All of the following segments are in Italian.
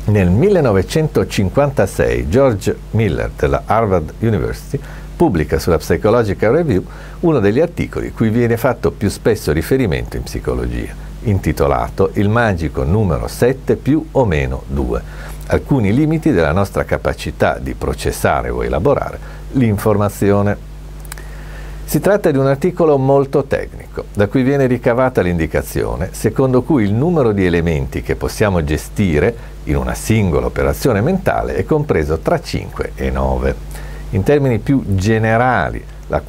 Nel 1956 George Miller della Harvard University pubblica sulla Psychological Review uno degli articoli cui viene fatto più spesso riferimento in psicologia, intitolato Il magico numero 7 più o meno 2, alcuni limiti della nostra capacità di processare o elaborare l'informazione. Si tratta di un articolo molto tecnico, da cui viene ricavata l'indicazione secondo cui il numero di elementi che possiamo gestire in una singola operazione mentale è compreso tra 5 e 9. In termini più generali,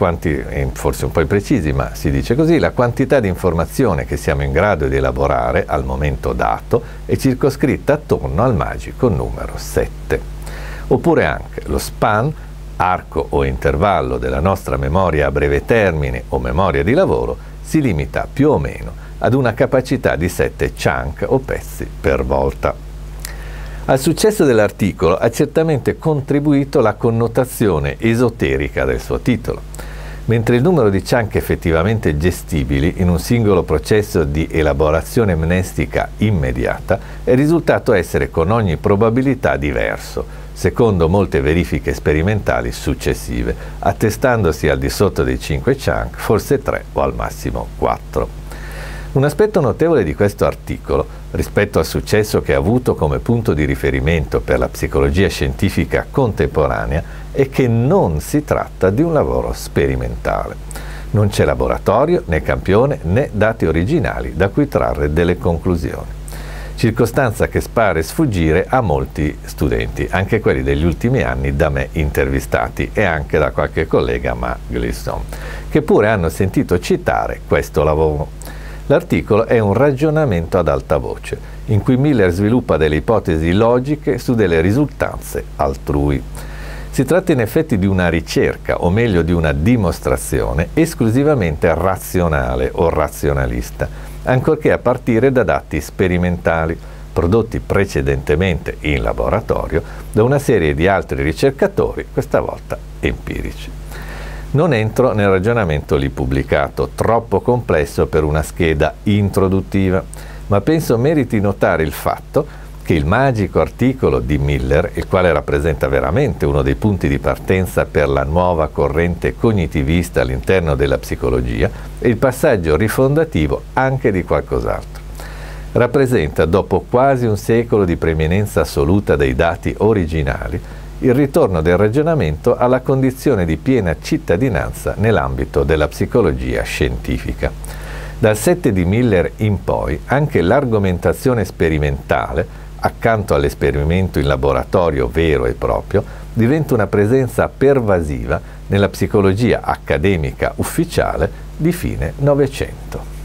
forse un po' imprecisi, ma si dice così, la quantità di informazione che siamo in grado di elaborare al momento dato è circoscritta attorno al magico numero 7. Oppure anche lo span, arco o intervallo della nostra memoria a breve termine o memoria di lavoro, si limita più o meno ad una capacità di 7 chunk o pezzi per volta. Al successo dell'articolo ha certamente contribuito la connotazione esoterica del suo titolo. Mentre il numero di chunk effettivamente gestibili in un singolo processo di elaborazione mnestica immediata è risultato essere con ogni probabilità diverso, secondo molte verifiche sperimentali successive, attestandosi al di sotto dei 5 chunk, forse 3 o al massimo 4. Un aspetto notevole di questo articolo, rispetto al successo che ha avuto come punto di riferimento per la psicologia scientifica contemporanea, è che non si tratta di un lavoro sperimentale. Non c'è laboratorio, né campione, né dati originali da cui trarre delle conclusioni. Circostanza che pare sfuggire a molti studenti, anche quelli degli ultimi anni da me intervistati e anche da qualche collega, ma Glisson, che pure hanno sentito citare questo lavoro. L'articolo è un ragionamento ad alta voce, in cui Miller sviluppa delle ipotesi logiche su delle risultanze altrui. Si tratta in effetti di una ricerca, o meglio di una dimostrazione, esclusivamente razionale o razionalista, ancorché a partire da dati sperimentali, prodotti precedentemente in laboratorio da una serie di altri ricercatori, questa volta empirici. Non entro nel ragionamento lì pubblicato, troppo complesso per una scheda introduttiva, ma penso meriti notare il fatto che il magico articolo di Miller, il quale rappresenta veramente uno dei punti di partenza per la nuova corrente cognitivista all'interno della psicologia, è il passaggio rifondativo anche di qualcos'altro. Rappresenta, dopo quasi un secolo di preeminenza assoluta dei dati originali, il ritorno del ragionamento alla condizione di piena cittadinanza nell'ambito della psicologia scientifica. Dal 7 di Miller in poi, anche l'argomentazione sperimentale, accanto all'esperimento in laboratorio vero e proprio, diventa una presenza pervasiva nella psicologia accademica ufficiale di fine Novecento.